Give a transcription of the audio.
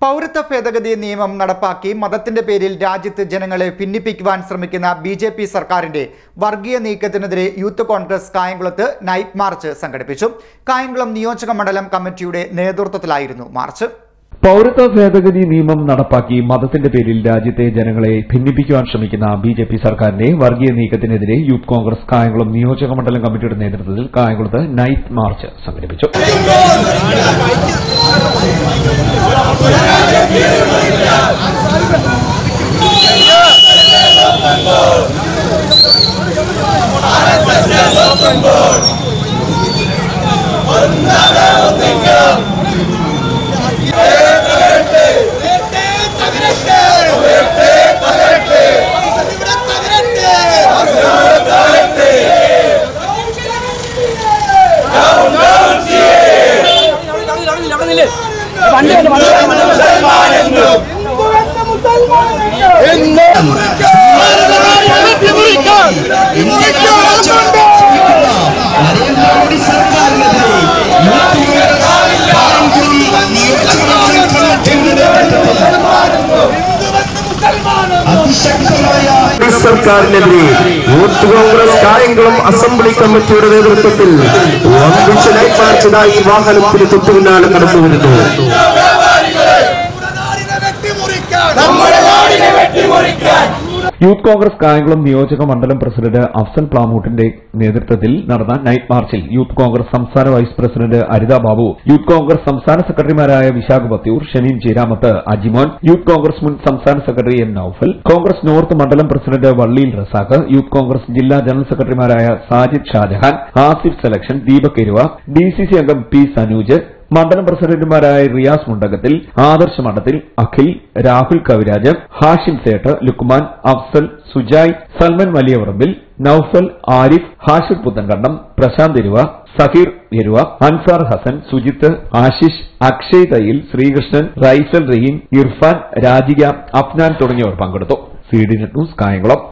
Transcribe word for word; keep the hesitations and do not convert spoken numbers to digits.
പൗരത്വ ഭേദഗതി നിയമം നടപ്പാക്കി മതത്തിന്റെ പേരിൽ രാജ്യത്ത് ജനങ്ങളെ ഭിന്നിപ്പിക്കുവാൻ ശ്രമിക്കുന്ന ബി ജെ പി സർക്കാരിന്റെ വർഗീയ നീക്കത്തിനെതിരെ യൂത്ത് കോൺഗ്രസ് കായംകുളത്ത് നൈറ്റ് മാർച്ച് സംഘടിപ്പിച്ചു. കായംകുളം നിയോജക മണ്ഡലം കമ്മിറ്റിയുടെ നേതൃത്വത്തിലായിരുന്നു മാർച്ച്. പൌരത്വ ഭേദഗതി നിയമം നടപ്പാക്കി മതത്തിന്റെ പേരിൽ രാജ്യത്തെ ജനങ്ങളെ ഭിന്നിപ്പിക്കുവാൻ ശ്രമിക്കുന്ന ബി ജെ പി സർക്കാരിന്റെ വർഗീയ നീക്കത്തിനെതിരെ യൂത്ത് കോൺഗ്രസ് കായംകുളം നിയോജക മണ്ഡലം കമ്മിറ്റിയുടെ നേതൃത്വത്തിൽ കായംകുളത്ത് നൈറ്റ് മാർച്ച് സംഘടിപ്പിച്ചു. സർക്കാരിനെതിരെ യൂത്ത് കോൺഗ്രസ് കായംകുളം അസംബ്ലി കമ്മിറ്റിയുടെ നേതൃത്വത്തിൽ നൈറ്റ് മാർച്ചിനായി വാഹനത്തിന് തൊട്ടു പിന്നാലെ കടന്നുവരുന്നു. യൂത്ത് കോൺഗ്രസ് കായംകുളം നിയോജക മണ്ഡലം പ്രസിഡന്റ് അഫ്സൽ പ്ലാമൂട്ടിന്റെ നേതൃത്വത്തിൽ നടന്ന നൈറ്റ് മാർച്ചിൽ യൂത്ത് കോൺഗ്രസ് സംസ്ഥാന vice president Aritha Babu, Youth Congress സംസ്ഥാന സെക്രട്ടറിമാരായ വിശാഖ് ബത്തിയൂർ, ഷമീം ചീരാമത്ത്, അജിമോൻ, യൂത്ത് കോൺഗ്രസ് മുൻ സംസ്ഥാന secretary M Noufal, Congress north മണ്ഡലം president Valliyil Razak, Youth Congress ജില്ലാ ജനറൽ സെക്രട്ടറിമാരായ സാജിദ് ഷാജഹാൻ, ആസിഫ് സെലക്ഷൻ, Deepak Eruva, D C C അംഗം പി സനൂജ്, മണ്ഡലം പ്രസിഡന്റുമാരായ റിയാസ് മുണ്ടകത്തിൽ, ആദർശ് മണ്ഡത്തിൽ, അഖിൽ, രാഹുൽ കവിരാജ്, ഹാഷിം സേട്ട്, ലുക്മാൻ, അഫ്സൽ, സുജായ്, സൽമൻ വലിയവറമ്പിൽ, നൌഫൽ, ആരിഫ്, ഹാഷിർ പുത്തൻകണ്ടം, പ്രശാന്ത് എരുവ, സഹീർ എരുവ, അൻസാർ ഹസൻ, സുജിത്ത്, ആശിഷ്, അക്ഷയ് തയ്യിൽ, ശ്രീകൃഷ്ണൻ, റൈസൽ റഹീം, ഇർഫാൻ, രാജിക, അഫ്നാൻ തുടങ്ങിയവർ പങ്കെടുത്തു. C D net news Kayamkulam.